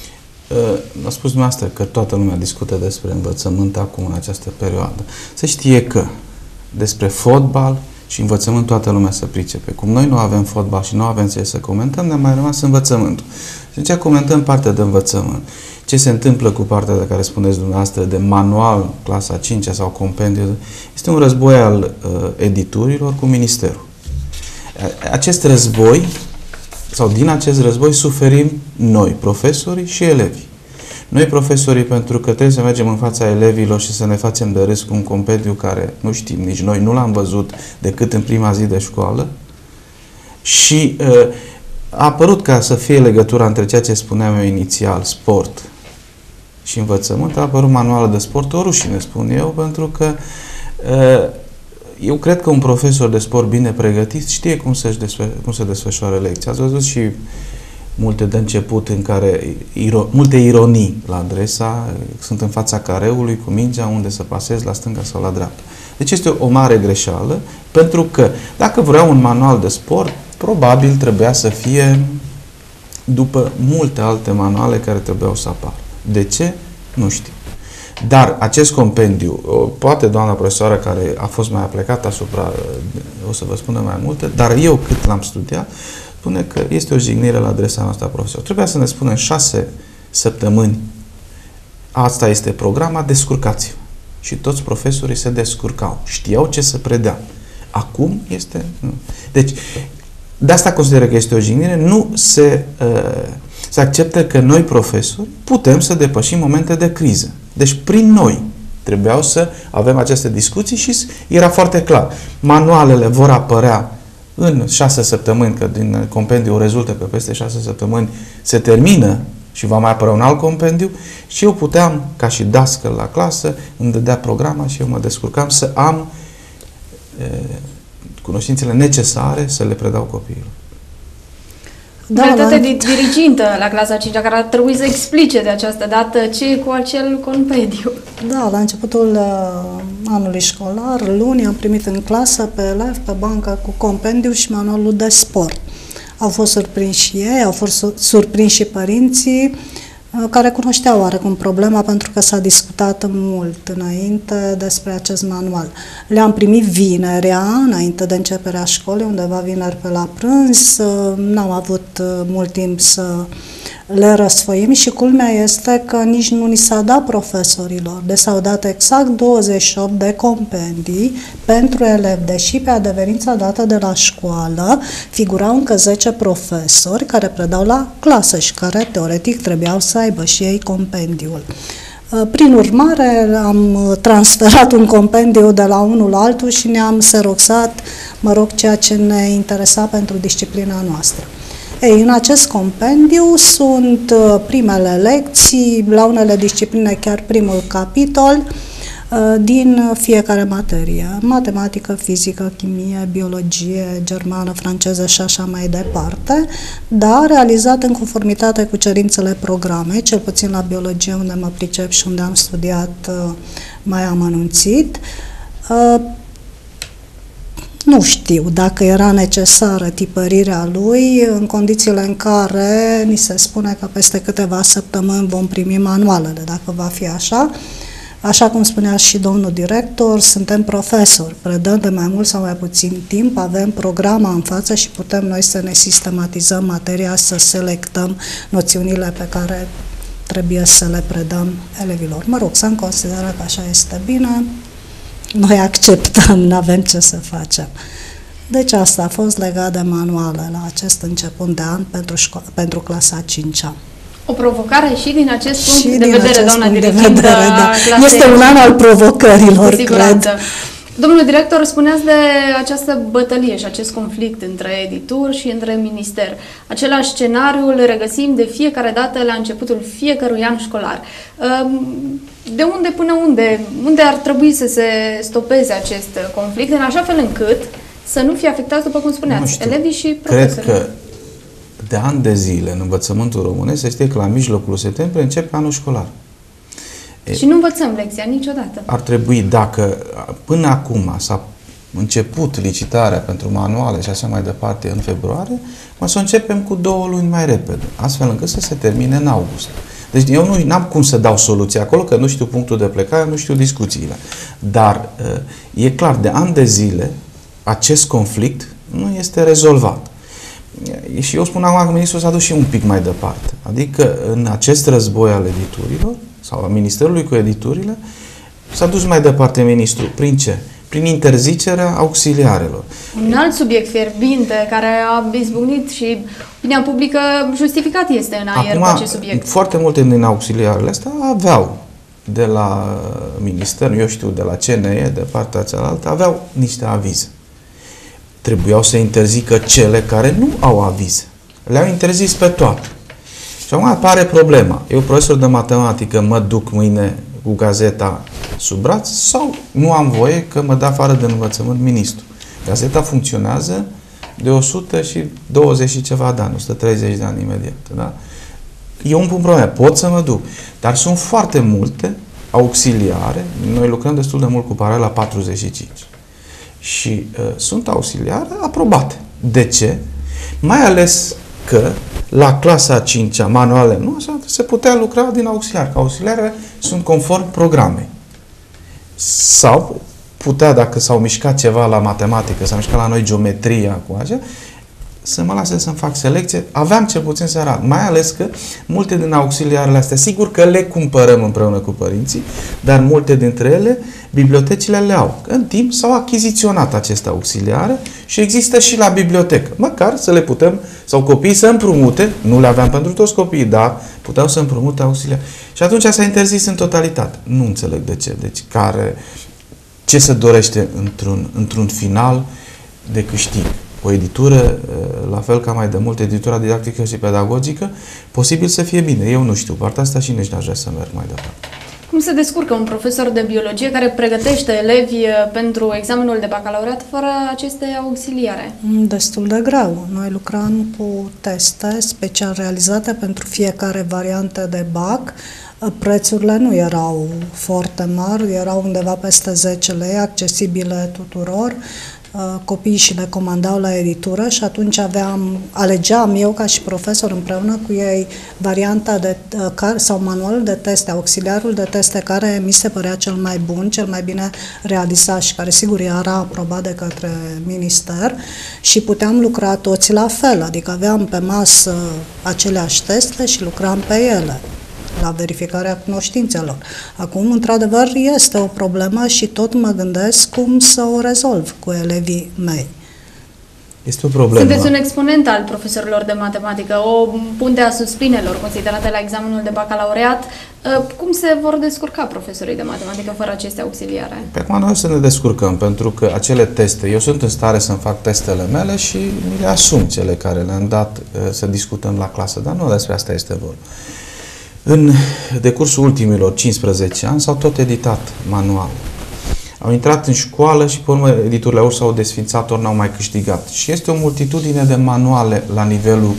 a spus dumneavoastră că toată lumea discută despre învățământ acum în această perioadă. Se știe că despre fotbal și învățământ toată lumea se pricepe. Cum noi nu avem fotbal și nu avem ce să comentăm, ne-a mai rămas învățământul. Și în ce comentăm partea de învățământ. Ce se întâmplă cu partea de care spuneți dumneavoastră de manual, clasa a cincea sau compendiu, este un război al uh, editurilor cu ministerul. Acest război, sau din acest război, suferim noi, profesorii și elevii. Noi, profesorii, pentru că trebuie să mergem în fața elevilor și să ne facem de râs cu un compendiu care nu știm, nici noi nu l-am văzut decât în prima zi de școală. Și uh, a apărut, ca să fie legătura între ceea ce spuneam eu inițial, sport și învățământ, a apărut manualul de sport, o rușine, spun eu, pentru că uh, eu cred că un profesor de sport bine pregătit știe cum, să cum se desfășoară lecția. Ați văzut și multe de început în care, iro, multe ironii la adresa, sunt în fața careului cu mingea unde să pasezi la stânga sau la dreapta. Deci este o, o mare greșeală, pentru că dacă vreau un manual de sport, probabil trebuia să fie după multe alte manuale care trebuiau să apară. De ce? Nu știu. Dar acest compendiu, poate doamna profesoară care a fost mai aplicată asupra, o să vă spună mai multe, dar eu cât l-am studiat, spune că este o jignire la adresa noastră a profesorului. Trebuia să ne spună în șase săptămâni, asta este programa, descurcați-vă. Și toți profesorii se descurcau, știau ce să predea. Acum este... Nu. Deci, de asta consider că este o jignire, nu se, uh, se acceptă că noi profesori putem să depășim momente de criză. Deci, prin noi trebuiau să avem aceste discuții și era foarte clar. Manualele vor apărea în șase săptămâni, că din compendiu rezultă că peste șase săptămâni se termină și va mai apărea un alt compendiu și eu puteam, ca și dascăl la clasă, îmi dădea programa și eu mă descurcam să am e, cunoștințele necesare să le predau copiilor. Da, calitate de dirigintă la clasa a cincea, care ar trebui să explice de această dată ce e cu acel compendiu. Da, la începutul uh, anului școlar, luni, am primit în clasă pe elev, pe bancă, cu compendiu și manualul de sport. Au fost surprinși și ei, au fost surprinși și părinții, uh, care cunoșteau oarecum problema, pentru că s-a discutat mult înainte despre acest manual. Le-am primit vinerea, înainte de începerea școlii, undeva vineri pe la prânz. Uh, n-am avut uh, mult timp să le răsfoim și culmea este că nici nu ni s-a dat profesorilor. Deci s-au dat exact douăzeci și opt de compendii pentru elevi, deși pe adeverința dată de la școală figurau încă zece profesori care predau la clasă și care teoretic trebuiau să aibă și ei compendiul. Prin urmare, am transferat un compendiu de la unul la altul și ne-am seroxat, mă rog, ceea ce ne interesa pentru disciplina noastră. Ei, în acest compendiu sunt primele lecții, la unele discipline chiar primul capitol din fiecare materie. Matematică, fizică, chimie, biologie, germană, franceză și așa mai departe, dar realizat în conformitate cu cerințele programei, cel puțin la biologie, unde mă pricep și unde am studiat mai amănunțit. Nu știu dacă era necesară tipărirea lui în condițiile în care ni se spune că peste câteva săptămâni vom primi manualele, dacă va fi așa. Așa cum spunea și domnul director, suntem profesori, predăm de mai mult sau mai puțin timp, avem programa în față și putem noi să ne sistematizăm materia, să selectăm noțiunile pe care trebuie să le predăm elevilor. Mă rog, să-mi consideră că așa este bine. Noi acceptăm, nu avem ce să facem. Deci asta a fost legat de manuale la acest început de an pentru, pentru clasa a cincea. O provocare și din acest punct și de din vedere, doamna dirigintă. Da. Este un an al provocărilor, cred. Domnule director, spuneați de această bătălie și acest conflict între editur și între minister. Același scenariu îl regăsim de fiecare dată la începutul fiecărui an școlar. De unde până unde? Unde ar trebui să se stopeze acest conflict, în așa fel încât să nu fie afectați, după cum spuneați, elevii și profesorii? Cred că de ani de zile în învățământul românesc se știe că la mijlocul septembrie începe anul școlar. Și nu învățăm lecția niciodată. Ar trebui, dacă până acum s-a început licitarea pentru manuale și așa mai departe în februarie, să o începem cu două luni mai repede, astfel încât să se termine în august. Deci eu nu am cum să dau soluția acolo, că nu știu punctul de plecare, nu știu discuțiile. Dar e clar, de ani de zile, acest conflict nu este rezolvat. Și eu spun acum că ministrul s-a dus și un pic mai departe. Adică în acest război al editurilor, sau al Ministerului cu editurile, s-a dus mai departe ministrul. Prin ce? Prin interzicerea auxiliarelor. Un alt subiect fierbinte care a izbucnit și opinia publică justificat este în aer Acum, cu acest subiect. Foarte multe din auxiliarele astea aveau de la minister, eu știu, de la C N E, de partea cealaltă, aveau niște avize. Trebuiau să interzică cele care nu au avize. Le-au interzis pe toate. Și acum apare problema. Eu, profesor de matematică, mă duc mâine cu gazeta sub braț sau nu am voie că mă dă afară de învățământ ministru. Gazeta funcționează de o sută douăzeci și ceva de ani, o sută treizeci de ani imediat. Da? Eu îmi pun probleme, pot să mă duc, dar sunt foarte multe auxiliare, noi lucrăm destul de mult cu paralela patruzeci și cinci și uh, sunt auxiliare aprobate. De ce? Mai ales că la clasa a cincea, manuale, nu, se putea lucra din auxiliar, că auxiliarele sunt conform programei. Sau putea, dacă s-au mișcat ceva la matematică, s-a mișcat la noi geometria cu așa, să mă lase să-mi fac selecție. Aveam cel puțin să arăt. Mai ales că multe din auxiliarele astea, sigur că le cumpărăm împreună cu părinții, dar multe dintre ele, bibliotecile le au. În timp s-au achiziționat aceste auxiliare și există și la bibliotecă. Măcar să le putem, sau copiii să împrumute, nu le aveam pentru toți copiii, dar puteau să împrumute auxiliare. Și atunci s-a interzis în totalitate. Nu înțeleg de ce. Deci care, ce se dorește într-un, într-un final de câștig? O editură, la fel ca mai de mult, editura didactică și pedagogică, posibil să fie bine. Eu nu știu partea asta și nici n-aș vrea să merg mai departe. Cum se descurcă un profesor de biologie care pregătește elevi pentru examenul de bacalaureat fără aceste auxiliare? Destul de greu. Noi lucrăm cu teste special realizate pentru fiecare variantă de bac. Prețurile nu erau foarte mari, erau undeva peste zece lei, accesibile tuturor. Copiii și le comandau la editură și atunci aveam, alegeam eu ca și profesor împreună cu ei varianta de, sau manualul de teste, auxiliarul de teste care mi se părea cel mai bun, cel mai bine realizat și care sigur era aprobat de către minister și puteam lucra toți la fel, adică aveam pe masă aceleași teste și lucram pe ele la verificarea cunoștințelor. Acum, într-adevăr, este o problemă și tot mă gândesc cum să o rezolv cu elevii mei. Este o problemă. Sunteți un exponent al profesorilor de matematică, o punte a suspinelor considerate la examenul de bacalaureat. Cum se vor descurca profesorii de matematică fără aceste auxiliare? Pe acum noi să ne descurcăm, pentru că acele teste, eu sunt în stare să-mi fac testele mele și mi le asum cele care le-am dat să discutăm la clasă, dar nu despre asta este vorba. În decursul ultimilor cincisprezece ani s-au tot editat manuale. Au intrat în școală și pe urmă editurile ori s-au desfințat, ori n-au mai câștigat. Și este o multitudine de manuale la nivelul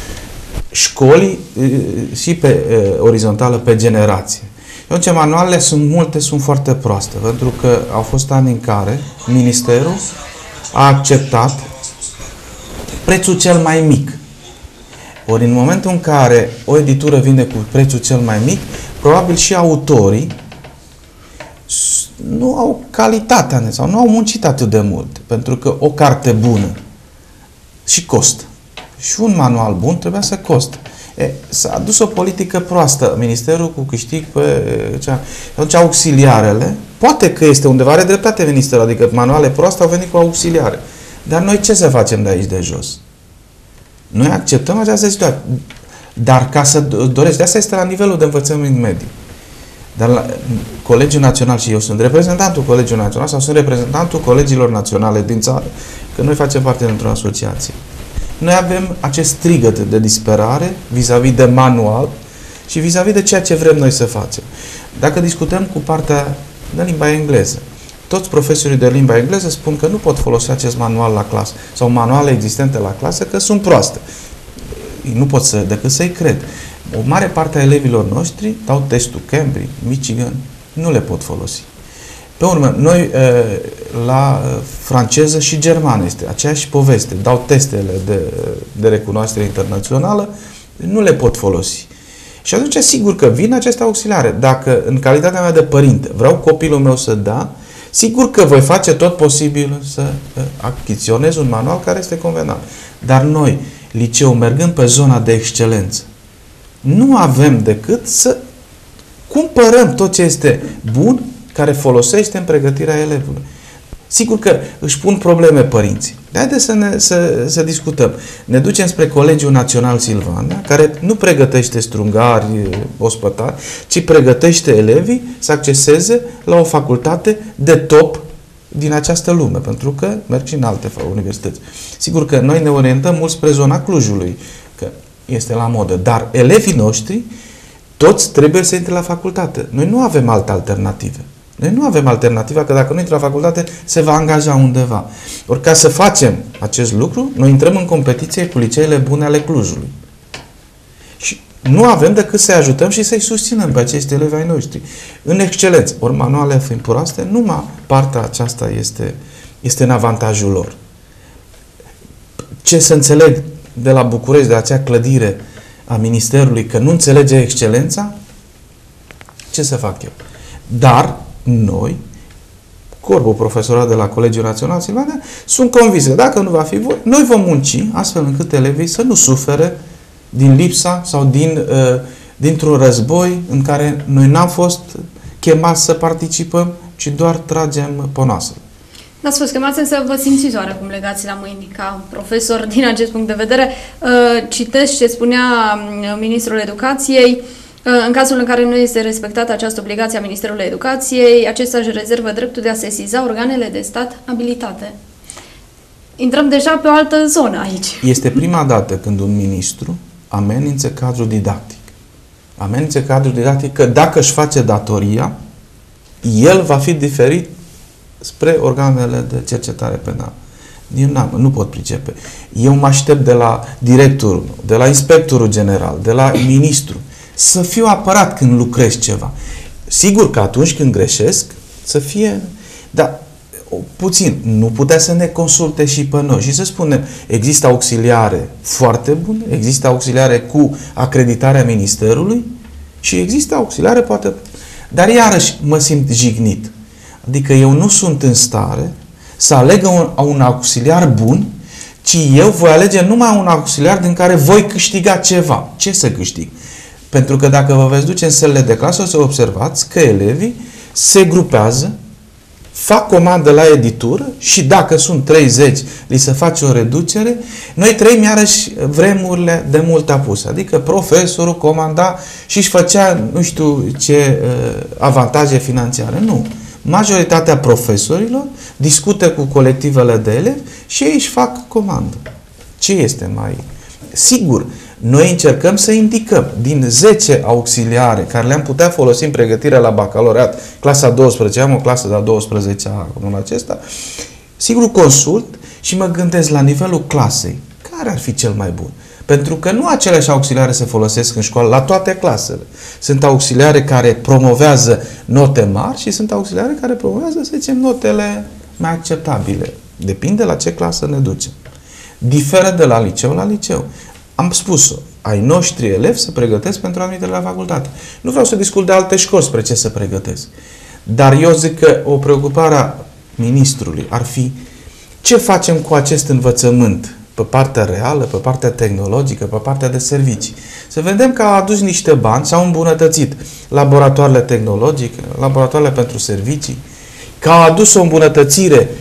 școlii și pe orizontală, pe generație. Atunci manualele sunt multe, sunt foarte proaste, pentru că au fost ani în care ministerul a acceptat prețul cel mai mic. Ori în momentul în care o editură vine cu prețul cel mai mic, probabil și autorii nu au calitatea sau nu au muncit atât de mult. Pentru că o carte bună și costă. Și un manual bun trebuia să costă. S-a adus o politică proastă. Ministerul cu câștig pe cea. Atunci auxiliarele, poate că este undeva, are dreptate ministerul, adică manuale proaste au venit cu auxiliare. Dar noi ce să facem de aici de jos? Noi acceptăm această situație. Dar ca să dorești, de asta este la nivelul de învățământ mediu. Dar la Colegiul Național, și eu sunt reprezentantul Colegiului Național sau sunt reprezentantul Colegiilor Naționale din țară, că noi facem parte dintr-o asociație. Noi avem acest strigăt de disperare vis-a-vis de manual și vis-a-vis de ceea ce vrem noi să facem. Dacă discutăm cu partea de limba engleză, toți profesorii de limba engleză spun că nu pot folosi acest manual la clasă sau manuale existente la clasă, că sunt proaste. Nu pot să, decât să-i cred. O mare parte a elevilor noștri dau testul Cambridge, Michigan, nu le pot folosi. Pe urmă, noi la franceză și germană este aceeași poveste. Dau testele de, de recunoaștere internațională, nu le pot folosi. Și atunci, sigur că vin aceste auxiliare. Dacă, în calitatea mea de părinte, vreau copilul meu să da, sigur că voi face tot posibilul să achiziționez un manual care este convenabil. Dar noi, liceu, mergând pe zona de excelență, nu avem decât să cumpărăm tot ce este bun care folosește în pregătirea elevului. Sigur că își pun probleme părinții. Haideți să, ne, să, să discutăm. Ne ducem spre Colegiul Național Silvania, care nu pregătește strungari, ospătari, ci pregătește elevii să acceseze la o facultate de top din această lume, pentru că merg și în alte universități. Sigur că noi ne orientăm mult spre zona Clujului, că este la modă, dar elevii noștri toți trebuie să intre la facultate. Noi nu avem alte alternative. Noi nu avem alternativa, că dacă nu intră la facultate, se va angaja undeva. Ori ca să facem acest lucru, noi intrăm în competiție cu liceele bune ale Clujului. Și nu avem decât să-i ajutăm și să-i susținem pe acești elevi ai noștri. În excelență. Ori manuale fiind proaste, numai partea aceasta este, este în avantajul lor. Ce să înțeleg de la București, de acea clădire a Ministerului, că nu înțelege excelența, ce să fac eu? Dar noi, corpul profesorat de la Colegiul Național Silvania, sunt convins că dacă nu va fi voi, noi vom munci astfel încât elevii să nu sufere din lipsa sau din, uh, dintr-un război în care noi n-am fost chemați să participăm, ci doar tragem ponoasele. N-ați fost chemați, însă vă simțiți oarecum legați la mâini ca profesor din acest punct de vedere. Uh, citesc ce spunea Ministrul Educației. În cazul în care nu este respectată această obligație a Ministerului Educației, acesta își rezervă dreptul de a sesiza organele de stat abilitate. Intrăm deja pe o altă zonă aici. Este prima dată când un ministru amenință cadrul didactic. Amenință cadrul didactic că dacă își face datoria, el va fi diferit spre organele de cercetare penală. Eu n-am, nu pot pricepe. Eu mă aștept de la directorul, de la inspectorul general, de la ministru, să fiu apărat când lucrez ceva. Sigur că atunci când greșesc, să fie... Dar, puțin, nu putea să ne consulte și pe noi. Și să spunem, există auxiliare foarte bune, există auxiliare cu acreditarea Ministerului și există auxiliare poate... Dar iarăși mă simt jignit. Adică eu nu sunt în stare să aleg un, un auxiliar bun, ci eu voi alege numai un auxiliar din care voi câștiga ceva. Ce să câștig? Pentru că dacă vă veți duce în sălile de clasă, o să observați că elevii se grupează, fac comandă la editură și dacă sunt treizeci, li se face o reducere. Noi trăim iarăși vremurile de mult apuse. Adică profesorul comanda și își făcea nu știu ce avantaje financiare. Nu. Majoritatea profesorilor discută cu colectivele de elevi și ei își fac comandă. Ce este mai... Sigur, noi încercăm să indicăm din zece auxiliare care le-am putea folosi în pregătirea la bacalaureat, clasa a douăsprezecea, am o clasă de a douăsprezecea anul acesta, sigur consult și mă gândesc la nivelul clasei, care ar fi cel mai bun? Pentru că nu aceleași auxiliare se folosesc în școală la toate clasele. Sunt auxiliare care promovează note mari și sunt auxiliare care promovează, să zicem, notele mai acceptabile. Depinde la ce clasă ne ducem. Diferă de la liceu la liceu. Am spus-o, ai noștri elevi se pregătesc pentru admitere la facultate. Nu vreau să discut de alte școli spre ce se pregătesc. Dar eu zic că o preocupare a ministrului ar fi ce facem cu acest învățământ pe partea reală, pe partea tehnologică, pe partea de servicii. Să vedem că au adus niște bani, s-au îmbunătățit laboratoarele tehnologice, laboratoarele pentru servicii, că au adus o îmbunătățire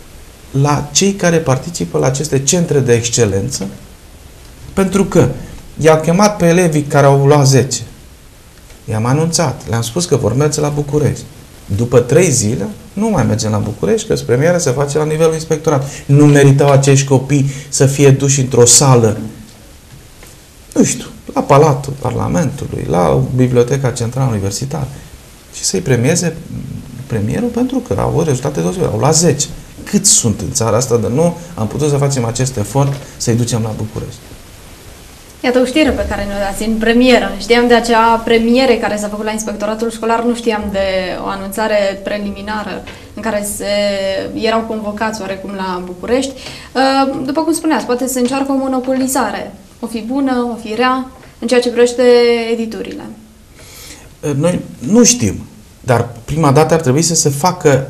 la cei care participă la aceste centre de excelență, pentru că i-au chemat pe elevii care au luat zece. I-am anunțat, le-am spus că vor merge la București. După trei zile, nu mai mergem la București, că premiera se face la nivelul inspectorat. Nu meritau acești copii să fie duși într-o sală, nu știu, la Palatul Parlamentului, la Biblioteca Centrală Universitară și să-i premieze premierul pentru că au rezultate deosebite. Au luat zece. Cât sunt în țara asta de nu am putut să facem acest efort să-i ducem la București. Iată o știre pe care ne-o dați în premieră. Știam de acea premiere care s-a făcut la Inspectoratul Școlar, nu știam de o anunțare preliminară în care se, erau convocați oarecum la București. După cum spuneați, poate se încearcă o monopolizare. O fi bună, o fi rea. în ceea ce privește editurile? Noi nu știm, dar prima dată ar trebui să se facă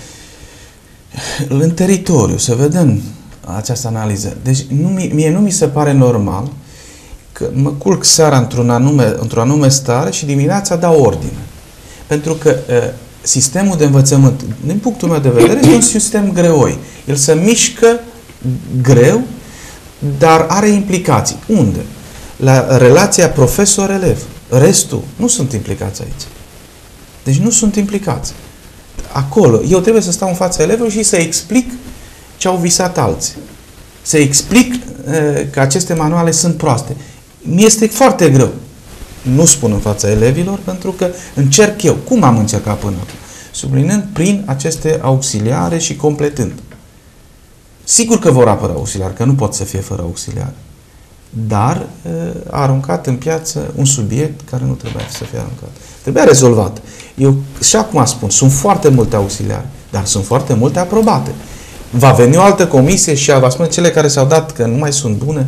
uh, în teritoriu, să vedem această analiză. Deci nu, mie nu mi se pare normal că mă culc seara într-un anume, într-o anume stare și dimineața dau ordine. Pentru că uh, sistemul de învățământ, din punctul meu de vedere, este un sistem greoi. El se mișcă greu, dar are implicații. Unde? La relația profesor-elev. Restul nu sunt implicați aici. Deci nu sunt implicați. Acolo, eu trebuie să stau în fața elevului și să explic ce au visat alții. Să explic uh, că aceste manuale sunt proaste. Mi este foarte greu. Nu spun în fața elevilor, pentru că încerc eu. Cum am încercat până acum? Sublinând prin aceste auxiliare și completând. Sigur că vor apăra auxiliare, că nu pot să fie fără auxiliare. Dar a aruncat în piață un subiect care nu trebuia să fie aruncat. Trebuia rezolvat. Eu, și acum spun, sunt foarte multe auxiliare, dar sunt foarte multe aprobate. Va veni o altă comisie și va spune cele care s-au dat că nu mai sunt bune?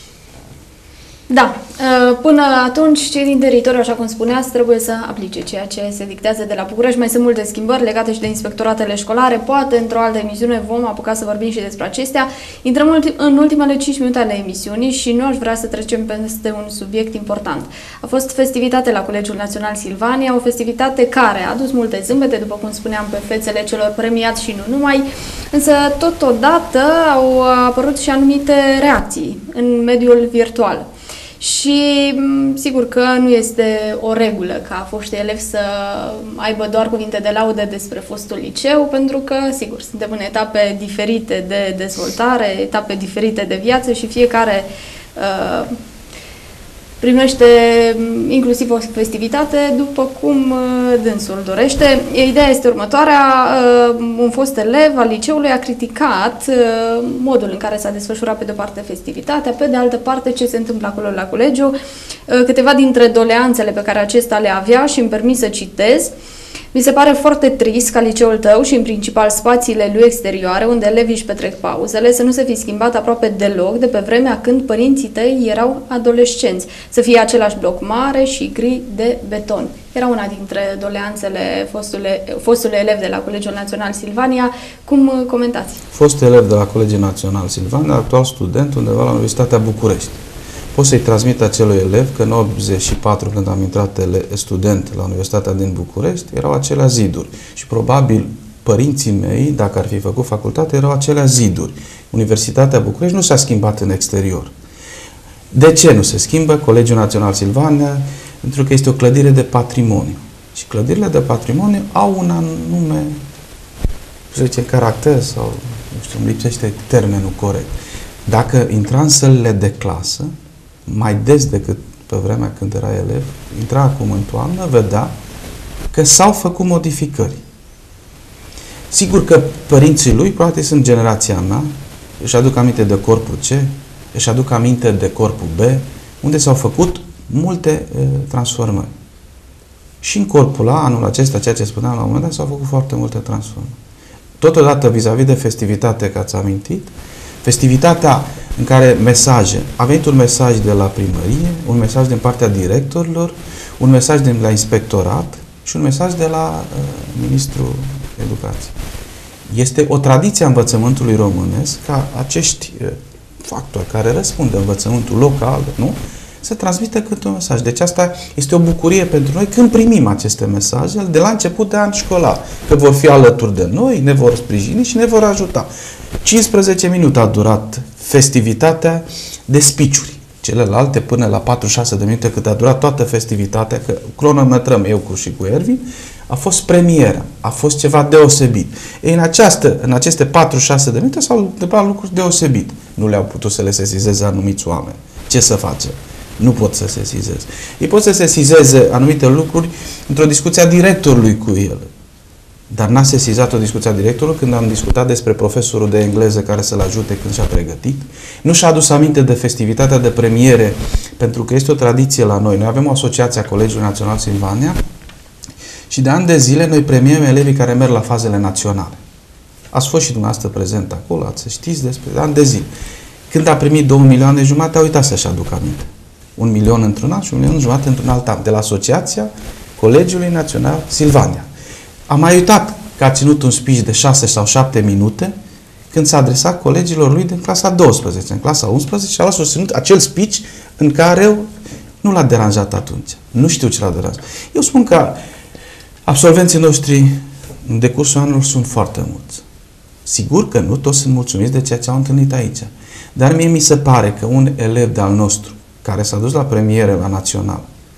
Da. Până atunci, cei din teritoriu, așa cum spuneați, trebuie să aplice ceea ce se dictează de la București. Mai sunt multe schimbări legate și de inspectoratele școlare. Poate, într-o altă emisiune, vom apuca să vorbim și despre acestea. Intrăm în ultimele cinci minute ale emisiunii și nu aș vrea să trecem peste un subiect important. A fost festivitate la Colegiul Național Silvania, o festivitate care a adus multe zâmbete, după cum spuneam, pe fețele celor premiați și nu numai, însă totodată au apărut și anumite reacții în mediul virtual. Și sigur că nu este o regulă ca foștii elevi să aibă doar cuvinte de laudă despre fostul liceu, pentru că, sigur, suntem în etape diferite de dezvoltare, etape diferite de viață și fiecare uh, primește inclusiv o festivitate după cum uh, dânsul dorește. Ideea este următoarea. Uh, un fost elev al liceului a criticat uh, modul în care s-a desfășurat pe de-o parte festivitatea, pe de altă parte ce se întâmplă acolo la colegiu. Uh, câteva dintre doleanțele pe care acesta le avea și îmi permis să citez. Mi se pare foarte trist ca liceul tău și în principal spațiile lui exterioare, unde elevii își petrec pauzele, să nu se fi schimbat aproape deloc de pe vremea când părinții tăi erau adolescenți. Să fie același bloc mare și gri de beton. Era una dintre doleanțele fostule, fostului elev de la Colegiul Național Silvania. Cum comentați? Fost elev de la Colegiul Național Silvania, actual student undeva la Universitatea București. Pot să-i transmit acelui elev că în optzeci și patru, când am intrat student la Universitatea din București, erau acelea ziduri. Și probabil părinții mei, dacă ar fi făcut facultate, erau acelea ziduri. Universitatea București nu s-a schimbat în exterior. De ce nu se schimbă? Colegiul Național Silvania, pentru că este o clădire de patrimoniu. Și clădirile de patrimoniu au un anume, să zicem, caracter sau, nu știu, îmi lipsește termenul corect. Dacă intra în sălile de clasă, mai des decât pe vremea când era elev, intra acum în toamnă, vedea că s-au făcut modificări. Sigur că părinții lui, poate sunt generația mea, își aduc aminte de corpul C, își aduc aminte de corpul B, unde s-au făcut multe e, transformări. Și în corpul A, anul acesta, ceea ce spuneam la un moment dat, s-au făcut foarte multe transformări. Totodată, vis-a-vis de festivitate, că ați amintit, festivitatea în care mesaje, a venit un mesaj de la primărie, un mesaj din partea directorilor, un mesaj de la inspectorat și un mesaj de la uh, Ministrul Educației. Este o tradiție a învățământului românesc ca acești uh, factori care răspund de învățământul local, nu? Să transmită câte un mesaj. Deci asta este o bucurie pentru noi când primim aceste mesaje de la început de an școlar, că vor fi alături de noi, ne vor sprijini și ne vor ajuta. cincisprezece minute a durat festivitatea de speech-uri. Celelalte până la patruzeci și șase de minute cât a durat toată festivitatea, că cronometrăm eu cu și cu Ervin, a fost premiera, a fost ceva deosebit. Ei, în, această, în aceste patruzeci și șase de minute s-au întâmplat lucruri deosebit. Nu le-au putut să le sesizeze anumiți oameni. Ce să facem? Nu pot să sesizeze. Ei pot să sesizeze anumite lucruri într-o discuție a directorului cu el. Dar n-a sesizat o discuție a directorului când am discutat despre profesorul de engleză care să-l ajute când și-a pregătit. Nu și-a adus aminte de festivitatea de premiere, pentru că este o tradiție la noi. Noi avem o asociație a Colegiului Național Silvania și de ani de zile noi premiem elevii care merg la fazele naționale. Ați fost și dumneavoastră prezent acolo, ați știți despre ani de zile. Când a primit două milioane jumate, a uitat să-și aducă aminte. Un milion într-un an și un milion jumătate într-un alt an, de la Asociația Colegiului Național Silvania. Am mai uitat că a ținut un speech de șase sau șapte minute când s-a adresat colegilor lui din clasa a douăsprezecea. În clasa a unsprezecea și a susținut acel speech în care nu l-a deranjat atunci. Nu știu ce l-a deranjat. Eu spun că absolvenții noștri în decursul anilor sunt foarte mulți. Sigur că nu toți sunt mulțumiți de ceea ce au întâlnit aici. Dar mie mi se pare că un elev de-al nostru care s-a dus la premiere la Național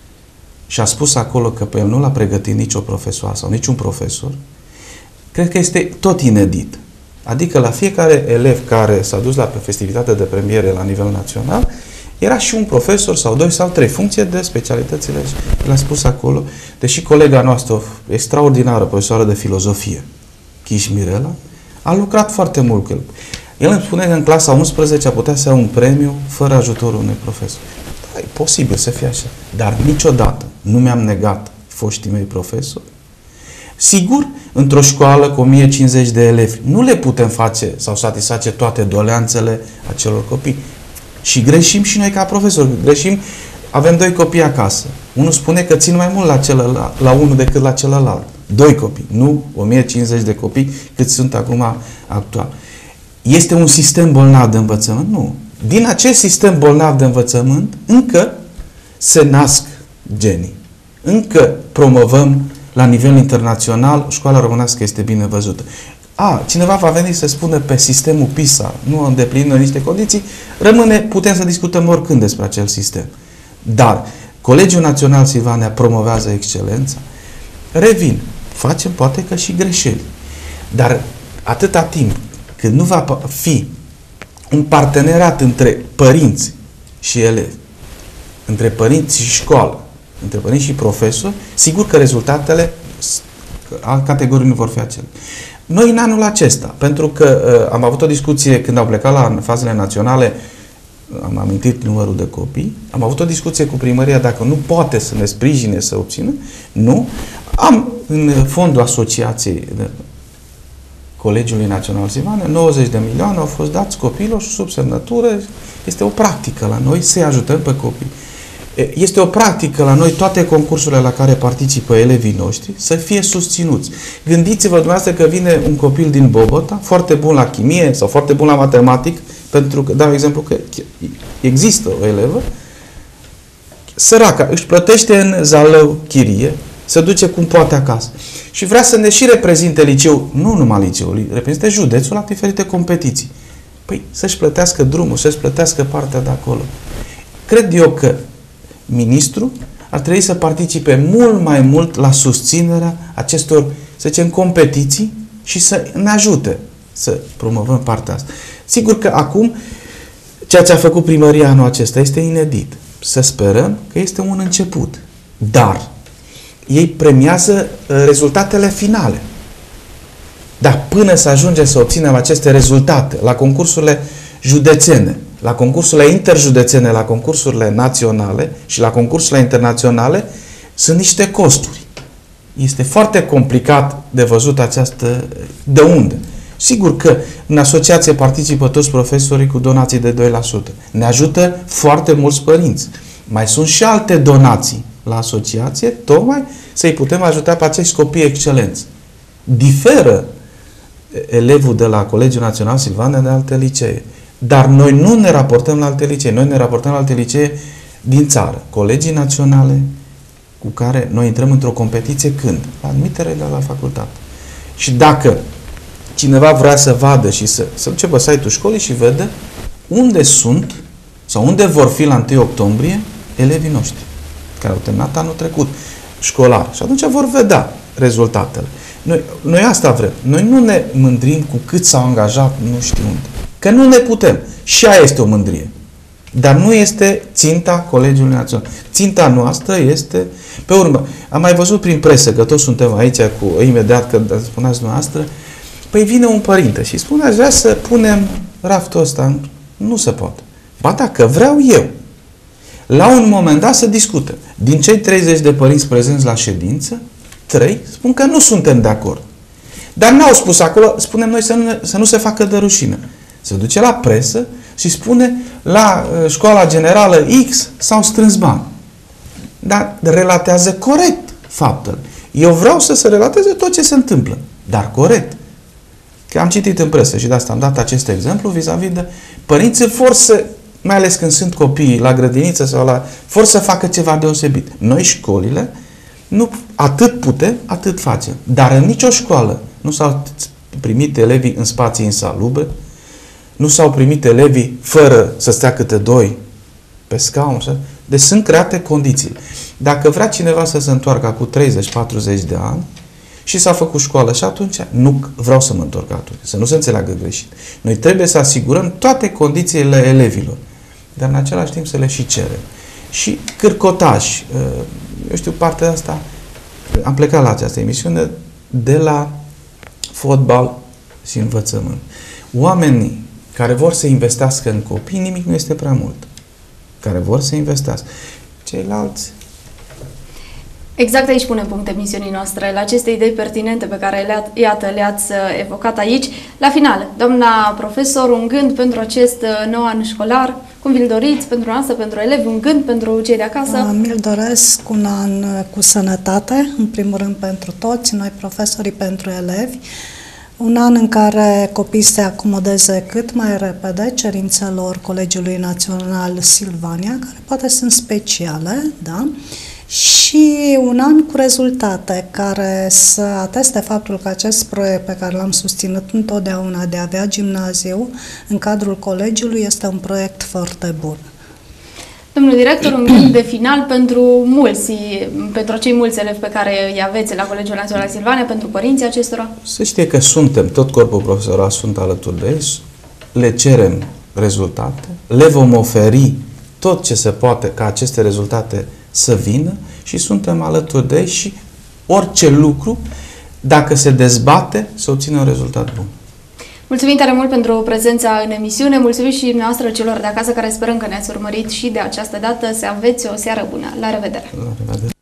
și a spus acolo că pe el nu l-a pregătit nicio profesoară sau niciun profesor, cred că este tot inedit. Adică la fiecare elev care s-a dus la festivitatea de premiere la nivel național, era și un profesor sau doi sau trei, funcție de specialitățile. Le-a spus acolo, deși colega noastră, extraordinară profesoară de filozofie, Chiș Mirela, a lucrat foarte mult cu el. El îmi spune că în clasa a unsprezecea putea să ia un premiu fără ajutorul unui profesor. Da, e posibil să fie așa, dar niciodată nu mi-am negat foștii mei profesori. Sigur, într-o școală cu o mie cincizeci de elevi, nu le putem face sau satisface toate doleanțele acelor copii. Și greșim și noi ca profesori. Greșim, avem doi copii acasă. Unul spune că țin mai mult la, celălalt, la unul decât la celălalt. Doi copii, nu o mie cincizeci de copii cât sunt acum actual. Este un sistem bolnav de învățământ? Nu. Din acest sistem bolnav de învățământ încă se nasc genii. Încă promovăm la nivel internațional, școala românească este bine văzută. A, cineva va veni să spună pe sistemul PISA nu îndeplină niște condiții, rămâne, putem să discutăm oricând despre acel sistem. Dar Colegiul Național Silvania promovează excelența. Revin, facem poate că și greșeli. Dar atâta timp când nu va fi un parteneriat între părinți și elevi, între părinți și școală, între părinți și profesori, sigur că rezultatele categoriei nu vor fi acele. Noi în anul acesta, pentru că uh, am avut o discuție când au plecat la fazele naționale, am amintit numărul de copii, am avut o discuție cu primăria dacă nu poate să ne sprijine să obțină, nu. Am în fondul asociației de Colegiului Național Silvania, nouăzeci de milioane au fost dați copiilor și sub semnătură. Este o practică la noi să-i ajutăm pe copii. Este o practică la noi toate concursurile la care participă elevii noștri să fie susținuți. Gândiți-vă dumneavoastră că vine un copil din Bogota, foarte bun la chimie sau foarte bun la matematic, pentru că, dau exemplu că există o elevă, săraca, își plătește în Zalău chirie, se duce cum poate acasă și vrea să ne și reprezinte liceul, nu numai liceul, reprezinte județul la diferite competiții. Păi să-și plătească drumul, să-și plătească partea de acolo. Cred eu că ministrul ar trebui să participe mult mai mult la susținerea acestor, să zicem, competiții și să ne ajute să promovăm partea asta. Sigur că acum ceea ce a făcut primăria anul acesta este inedit. Să sperăm că este un început. Dar ei premiază rezultatele finale. Dar până să ajungem să obținem aceste rezultate la concursurile județene, la concursurile interjudețene, la concursurile naționale și la concursurile internaționale, sunt niște costuri. Este foarte complicat de văzut această... De unde? Sigur că în asociație participă toți profesorii cu donații de doi la sută. Ne ajută foarte mulți părinți. Mai sunt și alte donații la asociație, tocmai să-i putem ajuta pe acești copii excelenți. Diferă elevul de la Colegiul Național Silvania de alte licee. Dar noi nu ne raportăm la alte licee. Noi ne raportăm la alte licee din țară. Colegii naționale cu care noi intrăm într-o competiție când? La admitere la facultate. Și dacă cineva vrea să vadă și să, să duce pe site-ul școlii și vede unde sunt sau unde vor fi la întâi octombrie elevii noștri care au terminat anul trecut școlar. Și atunci vor vedea rezultatele. Noi, noi asta vrem. Noi nu ne mândrim cu cât s-au angajat nu știu unde. Că nu ne putem. Și aia este o mândrie. Dar nu este ținta Colegiului Național. Ținta noastră este... Pe urmă, am mai văzut prin presă, că toți suntem aici cu imediat când spuneați dumneavoastră, păi vine un părinte și spune, aș vrea să punem raftul ăsta. Nu se poate. Ba dacă vreau eu. La un moment dat să discută. Din cei treizeci de părinți prezenți la ședință, trei spun că nu suntem de acord. Dar n-au spus acolo, spunem noi să nu, să nu se facă de rușine. Se duce la presă, și spune la uh, școala generală X s-au strâns bani. Dar relatează corect faptele. Eu vreau să se relateze tot ce se întâmplă, dar corect. Că am citit în presă și de asta am dat acest exemplu vis-a-vis de părinții vor să, mai ales când sunt copiii la grădiniță sau la... vor să facă ceva deosebit. Noi, școlile, nu atât putem, atât facem. Dar în nicio școală nu s-au primit elevii în spații insalubre, nu s-au primit elevii fără să stea câte doi pe scaun. Deci sunt create condiții. Dacă vrea cineva să se întoarcă cu treizeci patruzeci de ani și s-a făcut școală și atunci, nu vreau să mă întorc atunci, să nu se înțeleagă greșit. Noi trebuie să asigurăm toate condițiile elevilor, dar în același timp să le și cerem. Și cârcotaș, eu știu, partea asta, am plecat la această emisiune de la fotbal și învățământ. Oamenii care vor să investească în copii, nimic nu este prea mult. Care vor să investească. Ceilalți... Exact aici punem punct emisiunii noastre, la aceste idei pertinente pe care, le iată, le-ați evocat aici. La final, doamna profesor, un gând pentru acest nou an școlar, cum vi-l doriți pentru noastră, pentru elevi, un gând pentru cei de acasă? Mi-l doresc un an cu sănătate, în primul rând pentru toți, noi profesorii pentru elevi, un an în care copiii se acomodeze cât mai repede cerințelor Colegiului Național Silvania, care poate sunt speciale, da? Și un an cu rezultate care să ateste faptul că acest proiect pe care l-am susținut întotdeauna de a avea gimnaziu în cadrul colegiului este un proiect foarte bun. Domnul director, un gând de final pentru mulți, pentru cei mulți elevi pe care îi aveți la Colegiul Național Silvania, pentru părinții acestora? Să știe că suntem, tot corpul profesoral sunt alături de ei, le cerem rezultate, le vom oferi tot ce se poate ca aceste rezultate să vină și suntem alături de ei și orice lucru, dacă se dezbate, să obțină un rezultat bun. Mulțumim tare mult pentru prezența în emisiune, mulțumim și dumneavoastră celor de acasă care sperăm că ne-ați urmărit și de această dată, să aveți o seară bună. La revedere! La revedere!